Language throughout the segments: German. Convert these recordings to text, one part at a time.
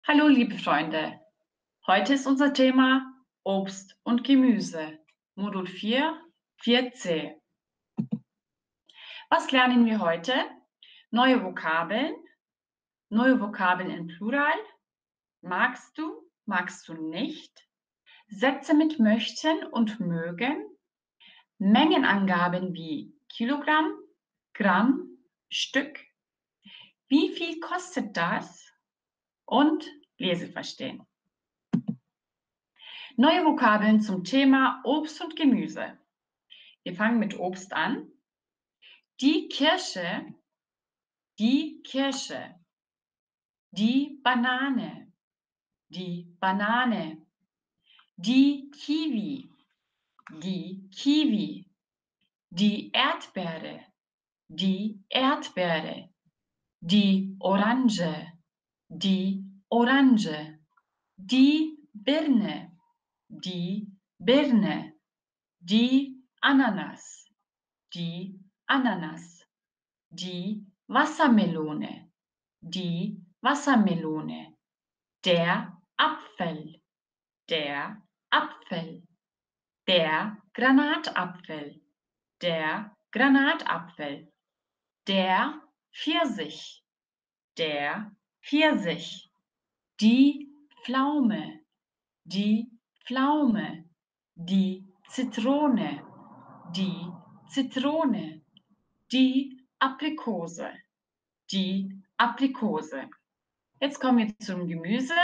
Hallo, liebe Freunde. Heute ist unser Thema Obst und Gemüse, Modul 4, 4c. Was lernen wir heute? Neue Vokabeln in Plural. Magst du nicht? Sätze mit möchten und mögen. Mengenangaben wie Kilogramm, Gramm, Stück. Wie viel kostet das? Und Leseverstehen. Neue Vokabeln zum Thema Obst und Gemüse. Wir fangen mit Obst an. Die Kirsche, die Kirsche. Die Banane, die Banane. Die Kiwi, die Kiwi. Die Erdbeere, die Erdbeere. Die Orange, die Orange. Die Birne, die Birne. Die Ananas, die Ananas. Die Wassermelone, die Wassermelone. Der Apfel, der Apfel. Der Granatapfel, der Granatapfel. Der Pfirsich, der Pfirsich. Die Pflaume, die Pflaume. Die Zitrone, die Zitrone. Die Aprikose, die Aprikose. Jetzt kommen wir zum Gemüse.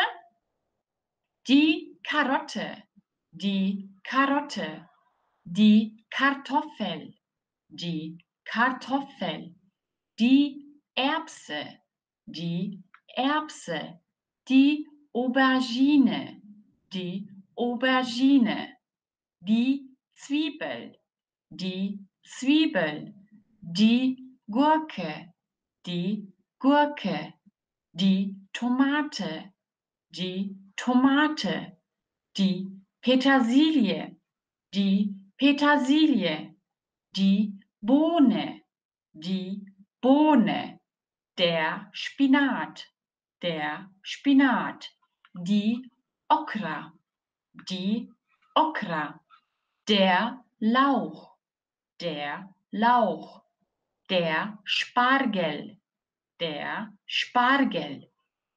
Die Karotte, die Karotte. Die Kartoffel, die Kartoffel. Die Erbse, die Erbse. Die Aubergine, die Aubergine. Die Zwiebel, die Zwiebel. Die Gurke, die Gurke. Die Tomate, die Tomate. Die Petersilie, die Petersilie. Die Bohne, die Bohne. Der Spinat, der Spinat. Die Okra, die Okra. Der Lauch, der Lauch. Der Spargel, der Spargel.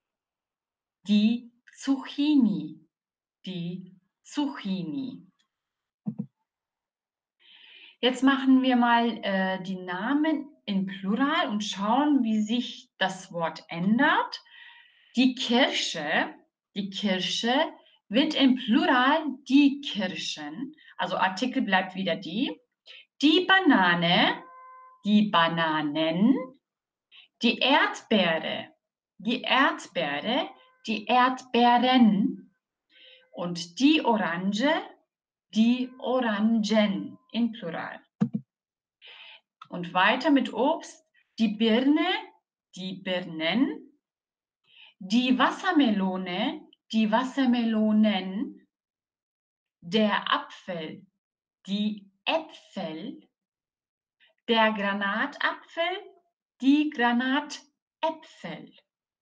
Die Zucchini, die Zucchini. Jetzt machen wir mal die Namen in Plural und schauen, wie sich das Wort ändert. Die Kirsche wird im Plural die Kirschen, also Artikel bleibt wieder die. Die Banane, die Bananen. Die Erdbeere, die Erdbeere, die Erdbeeren. Und die Orange, die Orangen in Plural. Und weiter mit Obst, die Birne, die Birnen. Die Wassermelone, die Wassermelonen. Der Apfel, die Äpfel. Der Granatapfel, die Granatäpfel.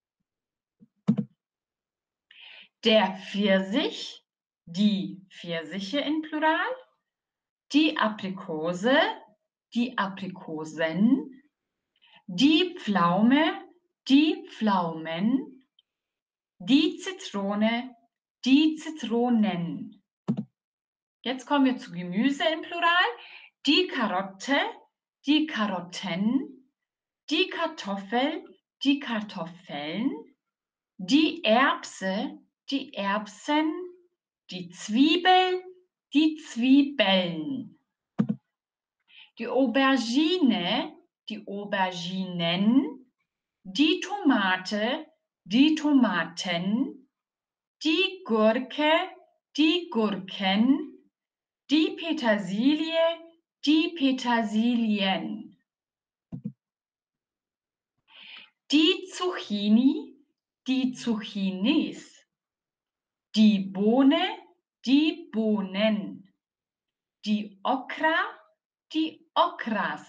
Der Pfirsich, die Pfirsiche in Plural. Die Aprikose, die Aprikosen. Die Pflaume, die Pflaumen. Die Zitrone, die Zitronen. Jetzt kommen wir zu Gemüse im Plural. Die Karotte, die Karotten. Die Kartoffel, die Kartoffeln. Die Erbse, die Erbsen. Die Zwiebel, die Zwiebeln. Die Aubergine, die Auberginen. Die Tomate, die Tomaten. Die Gurke, die Gurken. Die Petersilie, die Petersilien. Die Zucchini, die Zucchinis. Die Bohne, die Bohnen. Die Okra, die Okras.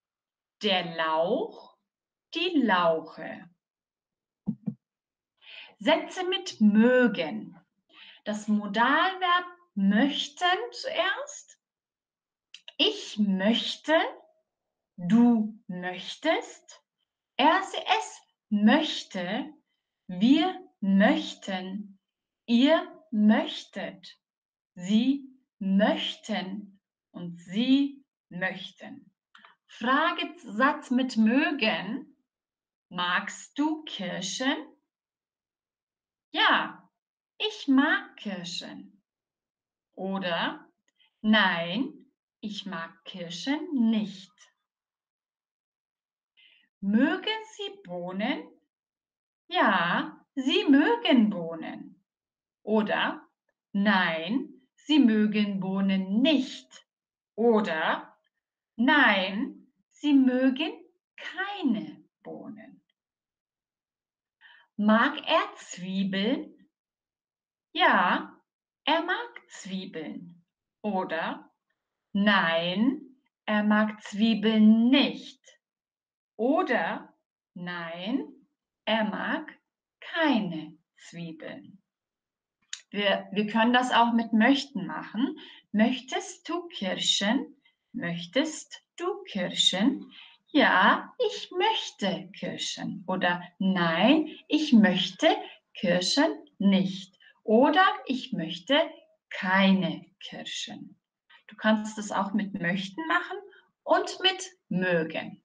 Der Lauch, die Lauche. Sätze mit mögen. Das Modalverb möchten zuerst. Ich möchte, du möchtest, er, sie, es möchte, wir möchten, ihr möchtet, sie möchten und sie möchten. Fragesatz mit mögen. Magst du Kirschen? Ja, ich mag Kirschen. Oder nein, ich mag Kirschen nicht. Mögen Sie Bohnen? Ja, Sie mögen Bohnen. Oder nein, Sie mögen Bohnen nicht. Oder nein, Sie mögen keine Bohnen. Mag er Zwiebeln? Ja, er mag Zwiebeln. Oder nein, er mag Zwiebeln nicht. Oder nein, er mag keine Zwiebeln. Wir können das auch mit möchten machen. Möchtest du Kirschen? Möchtest du Kirschen? Ja, ich möchte Kirschen. Oder nein, ich möchte Kirschen nicht. Oder ich möchte keine Kirschen. Du kannst es auch mit möchten machen und mit mögen.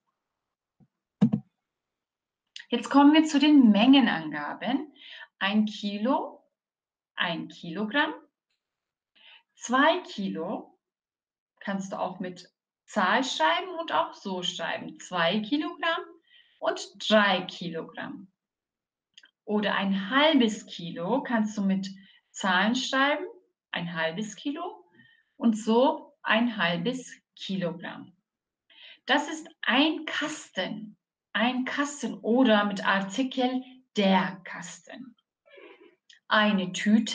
Jetzt kommen wir zu den Mengenangaben. 1 Kilo, 1 Kilogramm, 2 Kilo, kannst du auch mit Zahl schreiben und auch so schreiben. 2 Kilogramm und 3 Kilogramm. Oder ein halbes Kilo kannst du mit Zahlen schreiben, ein halbes Kilo und so ein halbes Kilogramm. Das ist ein Kasten oder mit Artikel der Kasten. Eine Tüte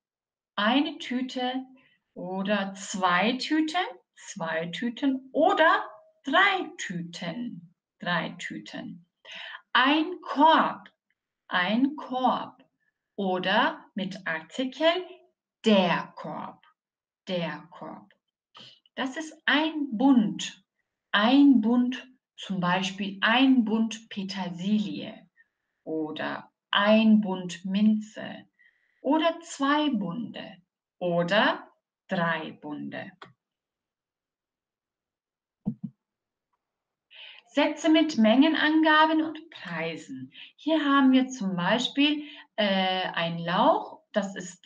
oder 2 Tüten oder 3 Tüten. Ein Korb oder mit Artikel der Korb. Das ist ein Bund, zum Beispiel ein Bund Petersilie oder ein Bund Minze oder 2 Bunde oder 3 Bunde. Sätze mit Mengenangaben und Preisen. Hier haben wir zum Beispiel ein Lauch, das ist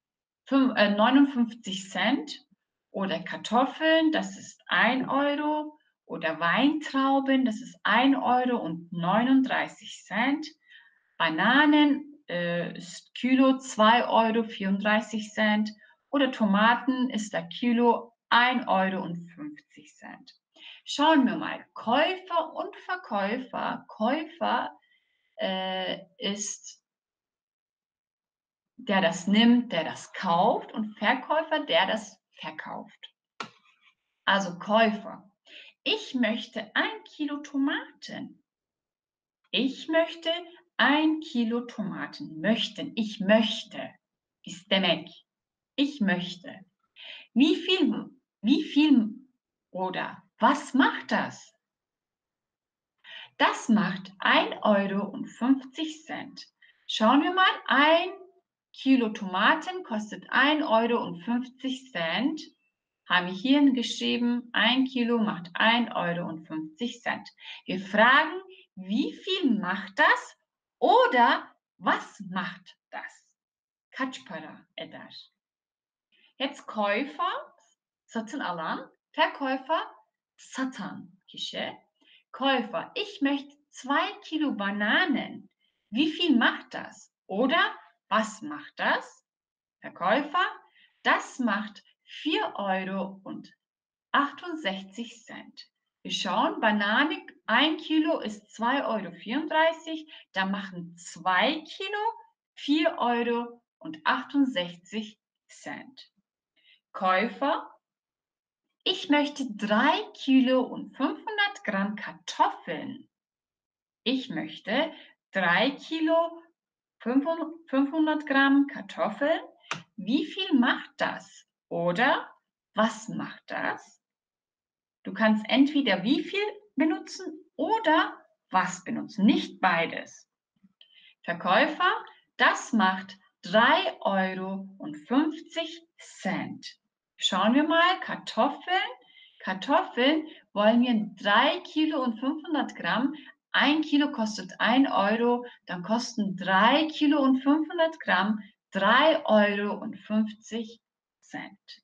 59 Cent, oder Kartoffeln, das ist 1 Euro, oder Weintrauben, das ist 1 Euro und 39 Cent. Bananen ist Kilo 2 Euro 34 Cent oder Tomaten ist der Kilo 1 Euro und 50 Cent. Schauen wir mal, Käufer und Verkäufer. Käufer ist der das nimmt, der das kauft und Verkäufer, der das verkauft. Also Käufer. Ich möchte 1 Kilo Tomaten. Ich möchte 1 Kilo Tomaten. Möchten. Ich möchte. İstemek. Ich möchte. Wie viel oder was macht das? Das macht 1 Euro und 50 Cent. Schauen wir mal, 1 Kilo Tomaten kostet 1 Euro und 50 Cent. Haben wir hier geschrieben, 1 Kilo macht 1 Euro und 50 Cent. Wir fragen, wie viel macht das oder was macht das? Kaç para eder? Jetzt Käufer, satın alan, Verkäufer, satan kişi. Käufer, ich möchte 2 Kilo Bananen. Wie viel macht das? Oder was macht das? Verkäufer, das macht 4 Euro und 68 Cent. Wir schauen, Banane 1 Kilo ist 2,34 Euro, da machen 2 Kilo 4 Euro und 68 Cent. Käufer, ich möchte 3 Kilo und 500 Gramm Kartoffeln. Ich möchte 3 Kilo 500 Gramm Kartoffeln. Wie viel macht das? Oder was macht das? Du kannst entweder wie viel benutzen oder was benutzen, nicht beides. Verkäufer, das macht 3,50 €. Schauen wir mal, Kartoffeln. Kartoffeln wollen wir 3 Kilo und 500 Gramm. 1 Kilo kostet 1 €, dann kosten 3 Kilo und 500 Gramm 3,50 €.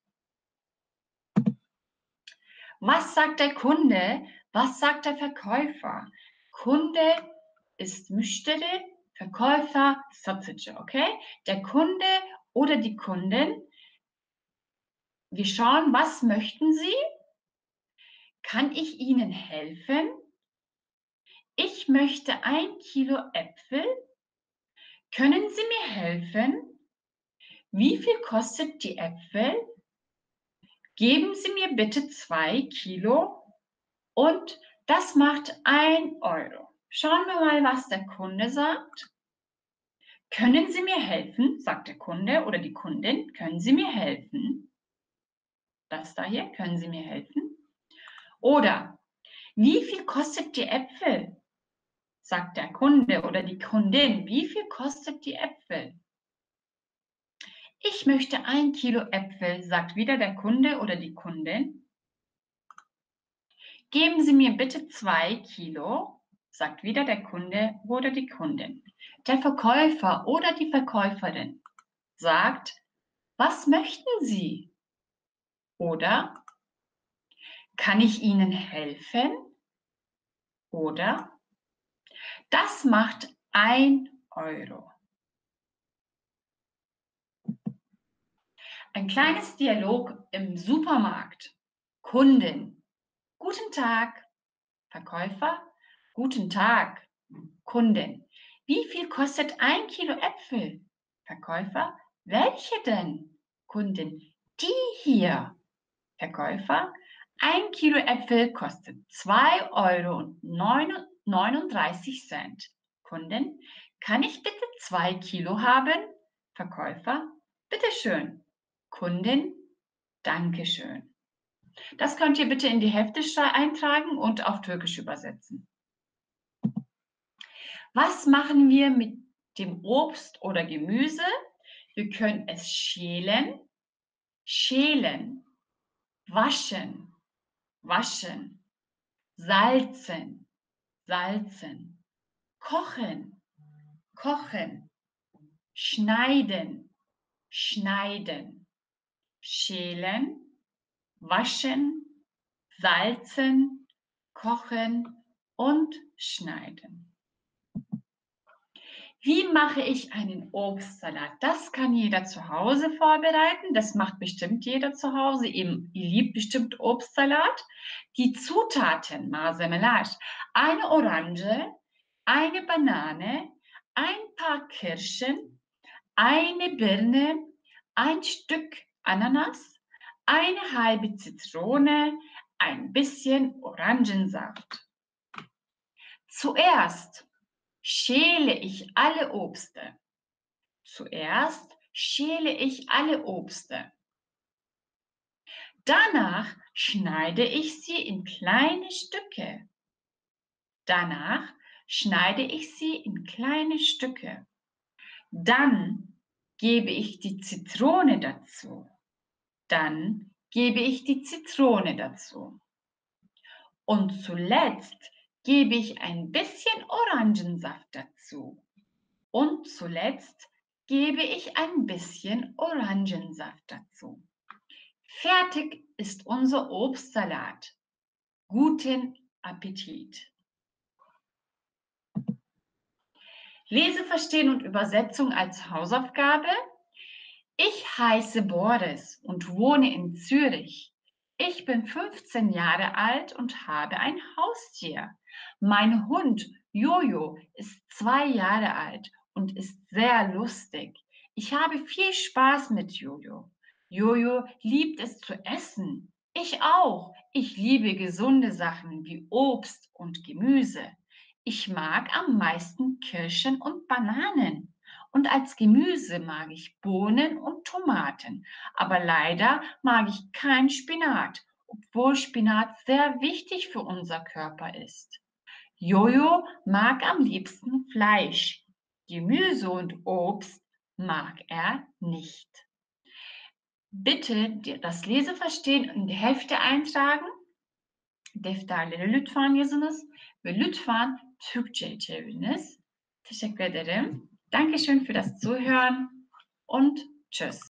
Was sagt der Kunde? Was sagt der Verkäufer? Kunde ist müşteri, Verkäufer satıcı, okay? Der Kunde oder die Kundin. Wir schauen, was möchten Sie? Kann ich Ihnen helfen? Ich möchte 1 Kilo Äpfel. Können Sie mir helfen? Wie viel kostet die Äpfel? Geben Sie mir bitte 2 Kilo und das macht 1 €. Schauen wir mal, was der Kunde sagt. Können Sie mir helfen? Sagt der Kunde oder die Kundin. Können Sie mir helfen? Das da hier, können Sie mir helfen? Oder wie viel kostet die Äpfel? Sagt der Kunde oder die Kundin. Wie viel kostet die Äpfel? Ich möchte 1 Kilo Äpfel, sagt wieder der Kunde oder die Kundin. Geben Sie mir bitte 2 Kilo, sagt wieder der Kunde oder die Kundin. Der Verkäufer oder die Verkäuferin sagt, was möchten Sie? Oder kann ich Ihnen helfen? Oder das macht 1 €. Ein kleines Dialog im Supermarkt. Kundin. Guten Tag. Verkäufer. Guten Tag. Kundin. Wie viel kostet 1 Kilo Äpfel? Verkäufer. Welche denn? Kundin. Die hier. Verkäufer. 1 Kilo Äpfel kostet 2,39 €. Kundin. Kann ich bitte 2 Kilo haben? Verkäufer. Bitteschön. Kundin. Dankeschön. Das könnt ihr bitte in die Hefte eintragen und auf Türkisch übersetzen. Was machen wir mit dem Obst oder Gemüse? Wir können es schälen, schälen, waschen, waschen, salzen, salzen, kochen, kochen, schneiden, schneiden, schälen, waschen, salzen, kochen und schneiden. Wie mache ich einen Obstsalat? Das kann jeder zu Hause vorbereiten. Das macht bestimmt jeder zu Hause. Ihr liebt bestimmt Obstsalat. Die Zutaten, malzemeler, eine Orange, eine Banane, ein paar Kirschen, eine Birne, ein Stück Ananas, eine halbe Zitrone, ein bisschen Orangensaft. Zuerst schäle ich alle Obste. Zuerst schäle ich alle Obste. Danach schneide ich sie in kleine Stücke. Danach schneide ich sie in kleine Stücke. Dann gebe ich die Zitrone dazu. Dann gebe ich die Zitrone dazu. Und zuletzt gebe ich ein bisschen Orangensaft dazu. Und zuletzt gebe ich ein bisschen Orangensaft dazu. Fertig ist unser Obstsalat. Guten Appetit! Lese, Verstehen und Übersetzung als Hausaufgabe. Ich heiße Boris und wohne in Zürich. Ich bin 15 Jahre alt und habe ein Haustier. Mein Hund Jojo ist 2 Jahre alt und ist sehr lustig. Ich habe viel Spaß mit Jojo. Jojo liebt es zu essen. Ich auch. Ich liebe gesunde Sachen wie Obst und Gemüse. Ich mag am meisten Kirschen und Bananen. Und als Gemüse mag ich Bohnen und Tomaten. Aber leider mag ich kein Spinat, obwohl Spinat sehr wichtig für unser Körper ist. Jojo mag am liebsten Fleisch. Gemüse und Obst mag er nicht. Bitte das Leseverstehen in die Hefte eintragen. Defterlere lütfen yazınız ve lütfen Türkçe çeviriniz. Teşekkür ederim. Dankeschön für das Zuhören und tschüss.